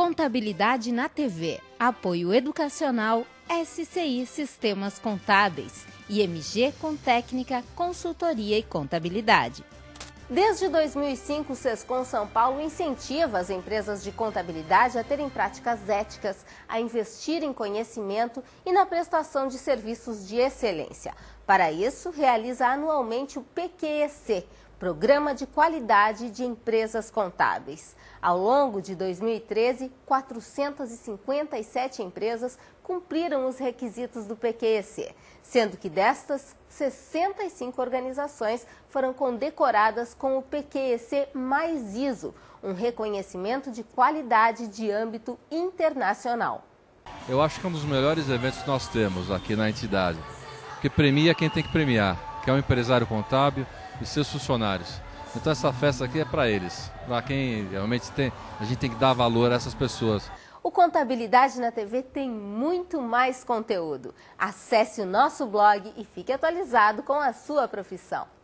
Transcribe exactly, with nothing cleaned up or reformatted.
Contabilidade na T V, Apoio Educacional, S C I Sistemas Contábeis, I M G com Técnica, Consultoria e Contabilidade. Desde dois mil e cinco, o Sescom São Paulo incentiva as empresas de contabilidade a terem práticas éticas, a investir em conhecimento e na prestação de serviços de excelência. Para isso, realiza anualmente o P Q E C, Programa de Qualidade de Empresas Contábeis. Ao longo de dois mil e treze, quatrocentas e cinquenta e sete empresas cumpriram os requisitos do P Q E C, sendo que destas, sessenta e cinco organizações foram condecoradas com o P Q E C mais I S O, um reconhecimento de qualidade de âmbito internacional. Eu acho que é um dos melhores eventos que nós temos aqui na entidade, porque premia quem tem que premiar, que é o empresário contábil e seus funcionários. Então essa festa aqui é para eles, para quem realmente tem, a gente tem que dar valor a essas pessoas. O Contabilidade na T V tem muito mais conteúdo. Acesse o nosso blog e fique atualizado com a sua profissão.